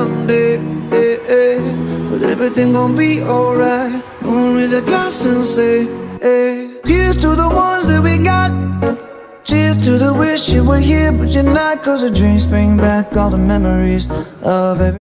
someday, but everything gon' be alright. Gonna raise a glass and say, here's to the ones that we got. Cheers to the wish you were here but you're not, 'cause the drinks bring back all the memories of every